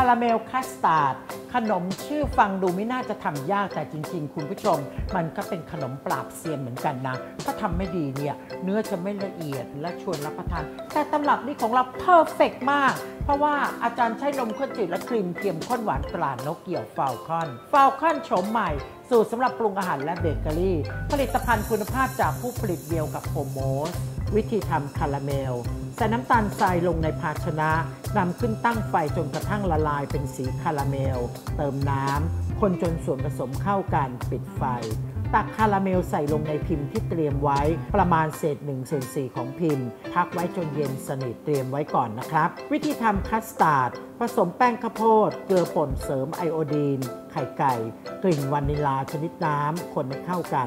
ราเมลคัสตาร์ดขนมชื่อฟังดูไม่น่าจะทำยากแต่จริงๆคุณผู้ชมมันก็เป็นขนมปราบเซียนเหมือนกันนะถ้าทำไม่ดีเนี่ยเนื้อจะไม่ละเอียดและชวนรับประทานแต่ตำรับนี้ของเราเพอร์เฟกต์มากเพราะว่าอาจารย์ใช้นมข้นจืดและครีมเทียมข้นหวานตรานกเกี่ยวฟาลคอนโฉมใหม่สูตรสำหรับปรุงอาหารและเบเกอรี่ผลิตภัณฑ์คุณภาพจากผู้ผลิตเดียวกับโฮโมสวิธีทำคาราเมลใส่น้ำตาลทรายลงในภาชนะนำขึ้นตั้งไฟจนกระทั่งละลายเป็นสีคาราเมลเติมน้ำคนจนส่วนผสมเข้ากันปิดไฟตักคาราเมลใส่ลงในพิมพ์ที่เตรียมไว้ประมาณเศษ1/4ของพิมพ์พักไว้จนเย็นสนิทเตรียมไว้ก่อนนะครับวิธีทำคัสตาร์ดผสมแป้งข้าวโพดเกลือป่นเสริมไอโอดีนไข่ไก่กลิ่นวานิลาชนิดน้ำคนให้เข้ากัน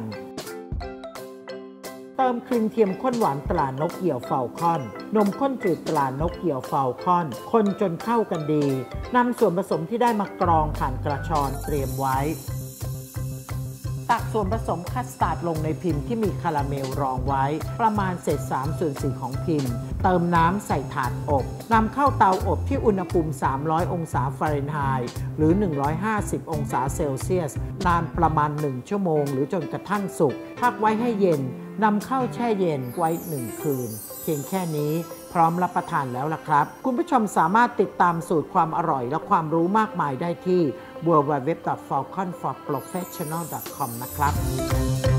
เติมครีมเทียมข้นหวานตรานกเกี่ยวฟาลคอนนมข้นจืดตรานกเกี่ยวฟาลคอนคนจนเข้ากันดีนำส่วนผสมที่ได้มากรองผ่านกระชอนเตรียมไว้ตักส่วนผสมคัสตาร์ดลงในพิมพ์ที่มีคาราเมลรองไว้ประมาณเศษ3/4ของพิมพ์เติมน้ำใส่ถาดอบนำเข้าเตาอบที่อุณหภูมิ300องศาฟาเรนไฮต์หรือ150องศาเซลเซียสนานประมาณ1ชั่วโมงหรือจนกระทั่งสุกพักไว้ให้เย็นนำเข้าแช่เย็นไว้1คืนเพียงแค่นี้พร้อมรับประทานแล้วล่ะครับคุณผู้ชมสามารถติดตามสูตรความอร่อยและความรู้มากมายได้ที่ www.falconforprofessional.com นะครับ